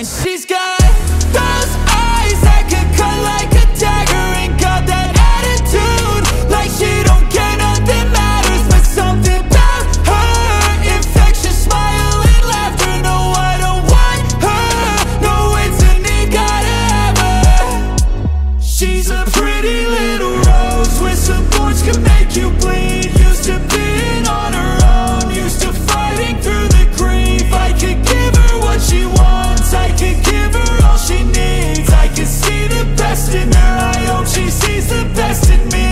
And she's got those eyes that could cut like a dagger, and got that attitude like she don't care, nothing matters. But something about her, infectious smile and laughter. No, I don't want her, no, it's a need, gotta have her. She's a pretty little rose with some thorns can make you bleed. Used to being on her own, used to fighting through the grief. I could give her what she wants, I could give her all she needs. I can see the best in her, I hope she sees the best in me.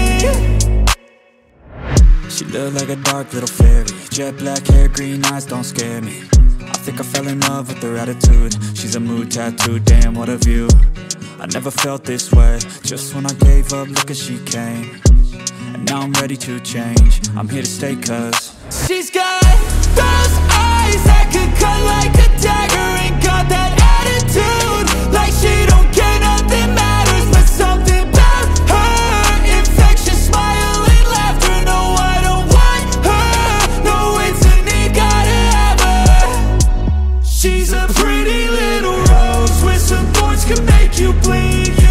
She looked like a dark little fairy, jet black hair, green eyes, don't scare me. I think I fell in love with her attitude. She's a mood tattoo, damn what a view. I never felt this way, just when I gave up, look as she came. And now I'm ready to change, I'm here to stay cause she's got those eyes that could cut like a dagger, and got that attitude like she don't care, nothing matters. But something about her, infectious smile and laughter. No, I don't want her, no, it's a need, gotta have her. She's a pretty little rose with some thorns can make you bleed.